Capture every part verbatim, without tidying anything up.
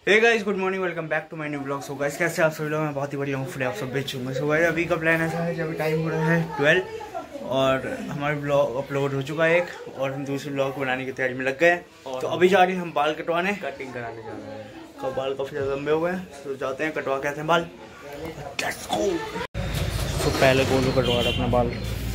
Hey guys, good morning, welcome back to my new blog. So guys, कैसे आप सभी लोग? मैं बहुत ही बढ़िया हूँ। फुल आप सब बेच चुके। सो गाइस, अभी का प्लान ऐसा है कि अभी टाइम हो रहा है ट्वेल्व और हमारा ब्लॉग अपलोड हो चुका है एक, और हम दूसरे ब्लॉग बनाने की तैयारी में लग गए हैं। तो अभी जा रहे हैं हम बाल कटवाने, कटिंग कराने जा रहे हैं। तो बाल काफ़ी ज़्यादा लंबे हो गए हैं, तो जाते हैं कटवा के आते हैं बाल। Let's go. तो पहले गोलू कटवा रहा अपना बाल।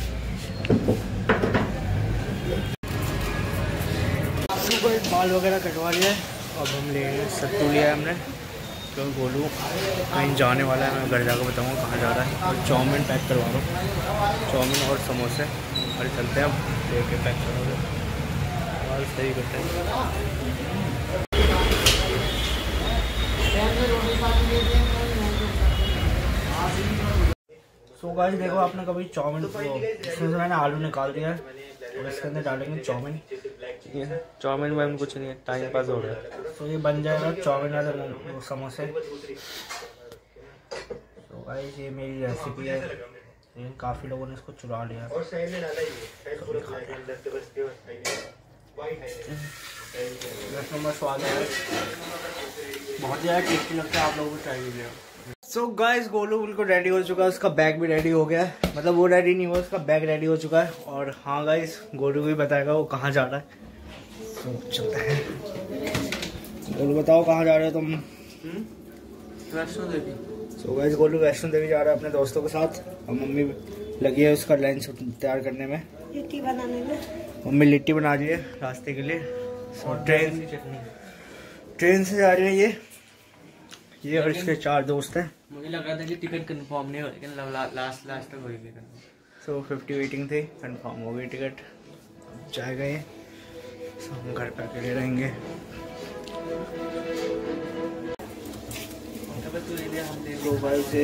बाल वगैरह कटवा लिया है, अब हम ले सत्तू लिया है हमने, क्योंकि गोलू कहीं जाने वाला है। मैं घर जाकर बताऊँगा कहाँ जा रहा है। और चाउमीन पैक करवा रहा हूँ, चाउमीन और समोसे। और चलते हैं अब लेके पैक करोगे बाल सही करते हैं। सो गाइस, देखो आपने कभी चाउमीन, इसमें से मैंने आलू निकाल दिया है और इसके अंदर डालेंगे चाउमीन। ये चाउमीन में कुछ नहीं है, टाइम पास हो रहा है। तो ये बन जाएगा चाउमीन वाले समोसे। तो गाइस, ये मेरी रेसिपी है, लेकिन काफ़ी लोगों ने इसको चुरा लिया। दस नंबर स्वाद है, बहुत ज़्यादा टेस्टी लगता है। आप लोगों को ट्राई कीजिएगा। सो गाइस, गोलू बिल्कुल रेडी हो चुका है, उसका बैग भी रेडी हो गया है। मतलब वो रेडी नहीं हुआ, उसका बैग रेडी हो चुका है। और हाँ गाइस, गोलू को ही बताएगा वो कहाँ जा रहा है। तो चलते हैं। गोलू बताओ कहाँ जा रहे हो तुम? वैष्णो देवी। सो गाइस, गोलू वैष्णो देवी जा रहा है अपने दोस्तों के साथ, और मम्मी लगी है उसका लंच तैयार करने में, लिट्टी बनाने में। मम्मी लिट्टी बना रही है रास्ते के लिए। और ट्रेन ट्रेन से जा रही है ये ये और इसके चार दोस्त हैं। मुझे लग रहा था कि टिकट कंफर्म नहीं हो, लेकिन लास्ट लास्ट तक होगी। सो फिफ्टी वेटिंग थी, कंफर्म हो गई टिकट। जाएगा ये, सो हम घर पर अकेले रहेंगे। मोबाइल से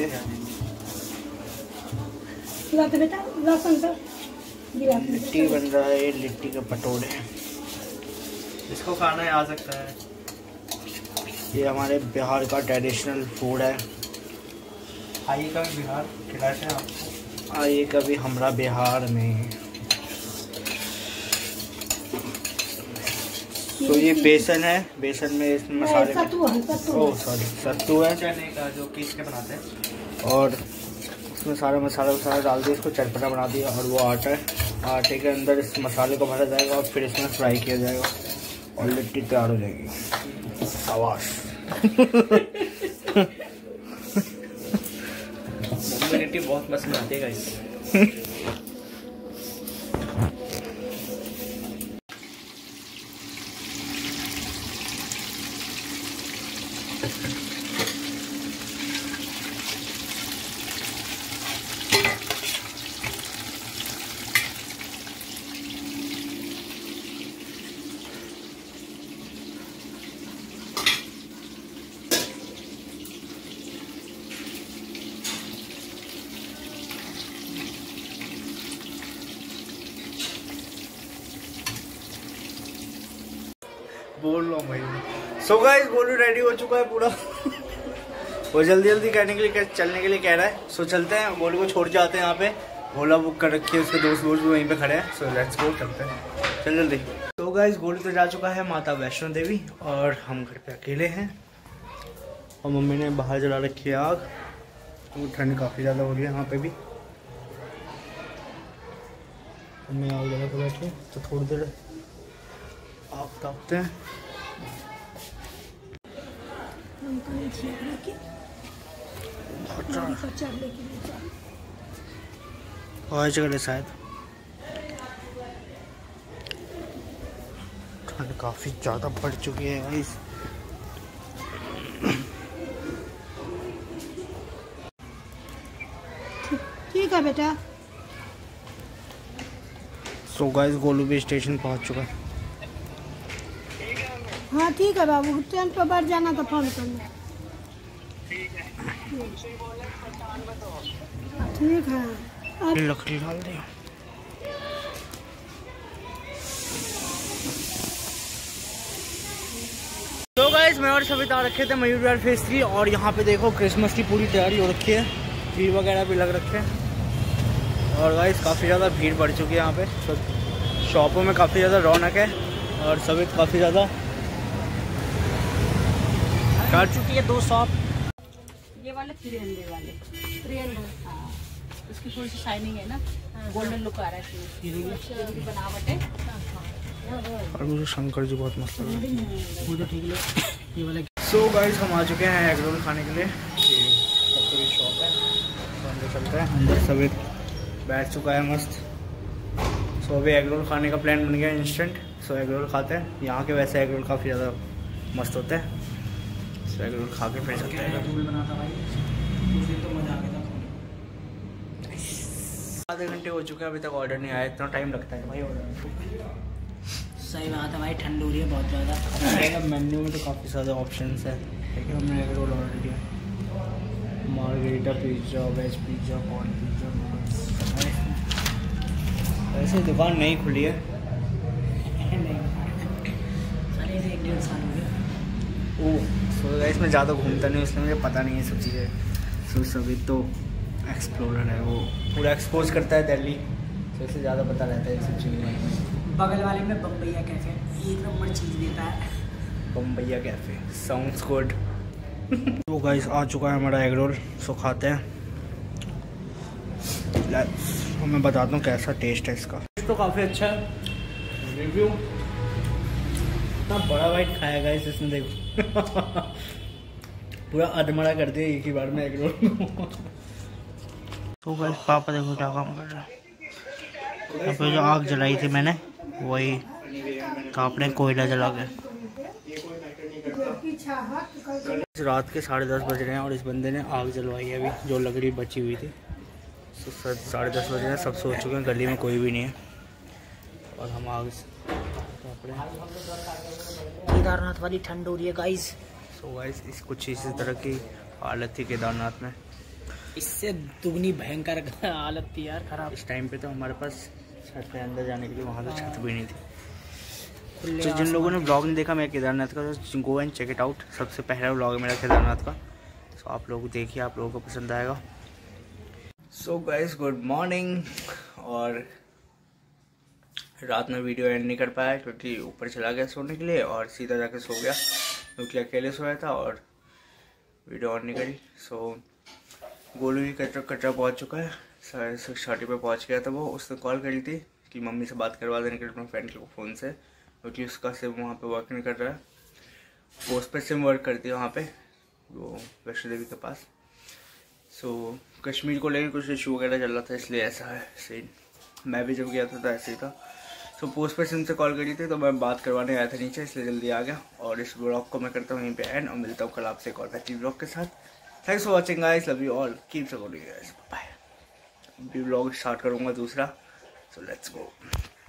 लिट्टी बन रहा है, लिट्टी के पटोरे। इसको खाना आ सकता है। ये हमारे बिहार का ट्रेडिशनल फूड है। आइए कभी बिहार खिलाते हैं आपको। आइए कभी हमारा बिहार में। तो ये बेसन है, बेसन में इस मसाले ओह सॉरी सत्तू है, चने का जो पीस के बनाते हैं। और उसमें सारा मसाला वसाला डाल दिया, इसको चटपटा बना दिया। और वो आटा है, आटे के अंदर इस मसाले को भरा जाएगा और फिर इसमें फ्राई किया जाएगा और लिट्टी तैयार हो जाएगी। आवाज मम्मी लिट्टी बहुत मस्त बनाती है गाइस। बोल लो भाई। सो गाइस, गोलू रेडी हो चुका है पूरा। वो जल्दी जल्दी करने के लिए चलने के लिए कह रहा है। सो चलते हैं, गोलू को छोड़ जाते हैं यहाँ पे। ओला बुक कर रखी है, उसके दोस्त दोस्त भी वहीं पे खड़े हैं। सो लेट्स गो, चलते हैं, चल जल्दी। तो गाइस, गोलू तो जा चुका है माता वैष्णो देवी, और हम घर पे अकेले हैं। और मम्मी ने बाहर जला रखी है आग, तो ठंड काफ़ी ज़्यादा हो रही है यहाँ पे भी। मम्मी आग जला के बैठे, तो थोड़ी देर आग तापते हैं। और शायद ठंड काफी ज्यादा बढ़ चुकी है गाइस। ठीक है बेटा। सो गाइस, गोलू भी स्टेशन पहुंच चुका है। हाँ ठीक है बाबू, ट्रेन पर बैठ जाना तो फोन करना। ठीक है, लकड़ी डाल दिया। तो गाइस, मैं और सविता रखे थे मयूर विहार फेज थ्री, और यहाँ पे देखो क्रिसमस की पूरी तैयारी हो रखी है, ट्री वगैरह भी लग रखे हैं। और गाइस, काफ़ी ज़्यादा भीड़ बढ़ चुकी है यहाँ पे। शॉपों में काफ़ी ज़्यादा रौनक है और सभी काफ़ी ज़्यादा काट चुकी है दो शॉप। ये वाले थ्री हंड्रेड वाले थ्री हंड्रेड हाँ, इसकी थोड़ी सी शाइनिंग है ना, गोल्डन लुक आ रहा है इसमें, बनावट है। और मुझे शंकर जी बहुत मस्त लग रहा है, मुझे ठीक लगा ये वाला। सो गाइस हम आ चुके हैं एग रोल खाने के लिए। ये सबसे बड़ी शॉप है, तो अंदर चलते हैं। अंदर सभी बैठ चुका है मस्त। सो अभी एग रोल खाने का प्लान बन गया इंस्टेंट। सो एग रोल खाते हैं। यहाँ के वैसे एग रोल काफ़ी ज़्यादा मस्त होते हैं। सो एग रोल खा के फिर चलते हैं। आधे घंटे हो चुके हैं, अभी तक ऑर्डर नहीं आया। इतना टाइम लगता है भाई ऑर्डर? सही बात है भाई, ठंड हो रही है बहुत ज़्यादा। मेन्यू में तो काफ़ी ज़्यादा ऑप्शंस है, लेकिन हमने एग रोल ऑर्डर किया। Margherita pizza, veg pizza, corn pizza. वैसे दुकान नहीं खुली है, एक डेढ़ साल हो गया। ओह सो गाइस मैं ज़्यादा घूमता नहीं, इसलिए मुझे पता नहीं है सब चीज़ें। सो सभी तो एक्सप्लोरर है, वो पूरा एक्सपोज करता है दिल्ली, तो इससे ज़्यादा पता रहता है सब चीज़ें। बगल वाले में बम्बैया कैफे एक नंबर चीज़ देता है। Bambaiya cafe sounds good. तो गाइस आ चुका है हमारा एग रोल। सो खाते हैं, मैं बताता हूँ कैसा टेस्ट है इसका। तो काफ़ी अच्छा है। रिव्यू इतना बड़ा बाइट खाया गाइस इसने, देखो पूरा अधमरा कर दिया एक ही बार में एग रोल। तो गाइस पापा देखो क्या काम कर रहा है। अब जो आग जलाई थी मैंने वही तो आपने कोयला जला के। रात के साढ़े दस बज रहे हैं और इस बंदे ने आग जलवाई है अभी, जो लकड़ी बची हुई थी। तो साढ़े दस बज रहे हैं, सब सो चुके हैं, गली में कोई भी नहीं है और हम आग केदारनाथ वाली ठंड हो रही है गाइस। सो गाइस इस कुछ इसी तरह की हालत थी केदारनाथ में, इससे दुगनी भयंकर हालत थी यार, खराब। इस टाइम पे तो हमारे पास छत पे अंदर जाने के लिए वहाँ तो छत भी नहीं थी। तो जिन लोगों ने ब्लॉग नहीं देखा मेरा केदारनाथ का, तो go and check it out. सबसे पहला ब्लॉग है मेरा केदारनाथ का, सो आप लोग देखिए, आप लोगों को पसंद आएगा। So guys good morning. और रात में वीडियो एंड नहीं कर पाया क्योंकि ऊपर चला गया सोने के लिए और सीधा जाके सो गया, क्योंकि अकेले सोया था और वीडियो ऑन नहीं करी। सो गोलू भी कटरा कटरा पहुँच चुका है, साढ़े सिक्स थर्टी पर पहुँच गया था वो। उसने कॉल करी थी कि मम्मी से बात करवा देने के लिए अपने फ्रेंड के फ़ोन से, क्योंकि उसका सिम वहाँ पे वर्क नहीं कर रहा है। पोस्ट पे सिम वर्क करती है वहाँ पे, वो वैष्णो देवी के पास। सो कश्मीर को लेकर कुछ इशू वगैरह चल रहा था, इसलिए ऐसा है सीन। मैं भी जब गया था तो ऐसे ही था। सो पोस्ट पे सिम से कॉल करी थी तो मैं बात करवाने आया था नीचे, इसलिए जल्दी आ गया। और इस ब्लॉग को मैं करता हूँ यहीं पे एंड, और मिलता हूँ कल आपसे एक और बेहतरीन ब्लॉग के साथ। Thanks for watching guys, love you all, keep supporting guys, bye. अभी ब्लॉग स्टार्ट करूँगा दूसरा, सो लेट्स गो।